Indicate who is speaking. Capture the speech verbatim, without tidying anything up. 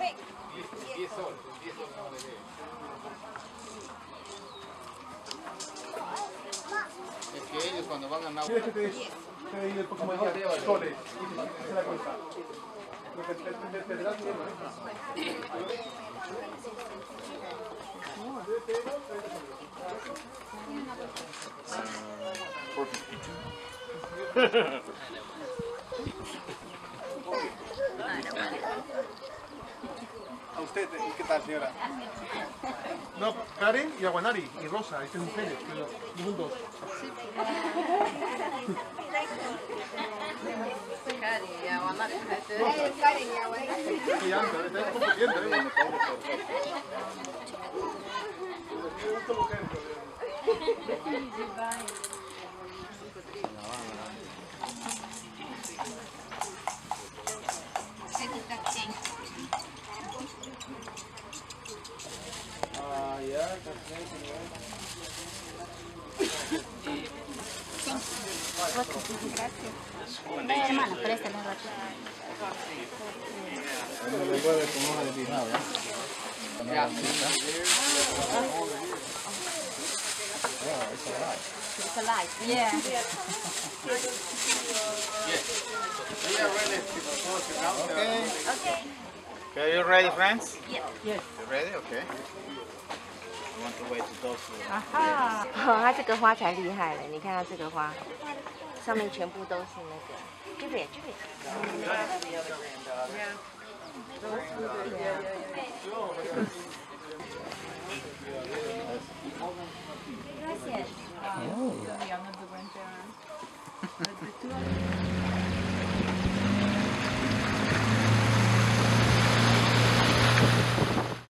Speaker 1: diez soles, diez soles no le dé. Es que ellos cuando van a Nápoles...
Speaker 2: ¿Quieres que te, te dé el próximo día soles? Y se la cuenta. Porque te, te, te, te das bien, ¿A usted qué tal, señora? No, Karen y Aguanari y Rosa, estas mujeres, pero juntos.
Speaker 3: Karen y Aguanari.
Speaker 4: Karen y Aguanari.
Speaker 2: Sí, ya, pero está confundiendo, ¿eh?
Speaker 1: Ah, ya,
Speaker 4: Gracias. Hermano, préstame un ratito.
Speaker 1: no le puede con hoja de pijado, ¿ya? Ya. Oh, it's alright.
Speaker 4: It's alive. Yeah.
Speaker 1: We are ready to close it now. Okay.
Speaker 4: Okay.
Speaker 1: Okay, you ready, friends?
Speaker 4: Yes.
Speaker 3: Yes.
Speaker 1: You ready? Okay. I want to wait to go through.
Speaker 3: 啊哈！哦，它这个花才厉害了，你看它这个花，上面全部都是那个，这边这边。
Speaker 4: Gracias.